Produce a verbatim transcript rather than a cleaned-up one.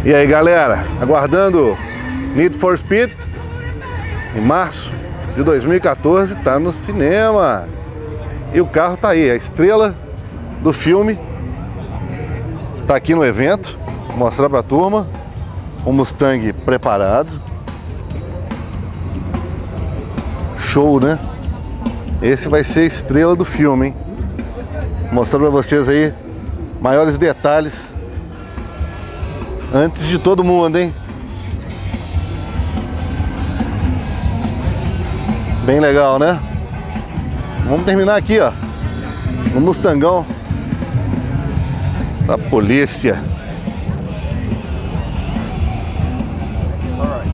E aí, galera, aguardando Need for Speed em março de dois mil e quatorze, tá no cinema. E o carro tá aí, a estrela do filme tá aqui no evento. Vou mostrar pra turma o Mustang preparado. Show, né? Esse vai ser a estrela do filme, hein? Vou mostrar pra vocês aí maiores detalhes antes de todo mundo, hein? Bem legal, né? Vamos terminar aqui, ó, no Mustangão da polícia.